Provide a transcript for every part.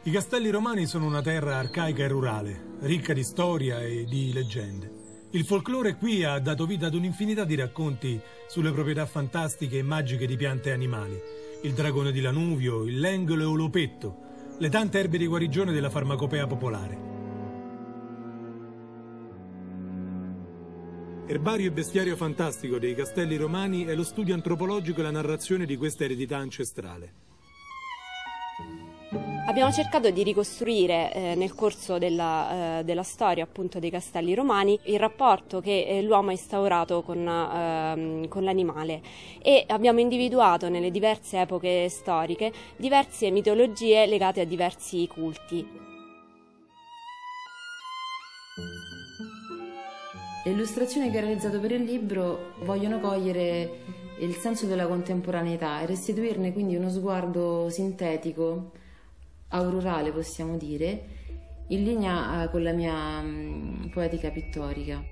I Castelli Romani sono una terra arcaica e rurale, ricca di storia e di leggende. Il folklore qui ha dato vita ad un'infinità di racconti sulle proprietà fantastiche e magiche di piante e animali. Il dragone di Lanuvio, il lengolo e olopetto, le tante erbe di guarigione della farmacopea popolare. Erbario e bestiario fantastico dei Castelli Romani è lo studio antropologico e la narrazione di questa eredità ancestrale. Abbiamo cercato di ricostruire nel corso della storia appunto dei Castelli Romani il rapporto che l'uomo ha instaurato con l'animale e abbiamo individuato nelle diverse epoche storiche diverse mitologie legate a diversi culti. Le illustrazioni che ho realizzato per il libro vogliono cogliere il senso della contemporaneità e restituirne quindi uno sguardo sintetico, aurorale possiamo dire, in linea con la mia poetica pittorica.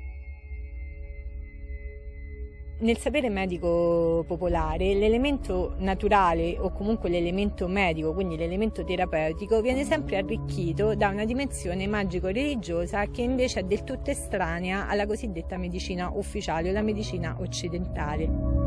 Nel sapere medico popolare l'elemento naturale o comunque l'elemento medico, quindi l'elemento terapeutico, viene sempre arricchito da una dimensione magico-religiosa che invece è del tutto estranea alla cosiddetta medicina ufficiale o la medicina occidentale.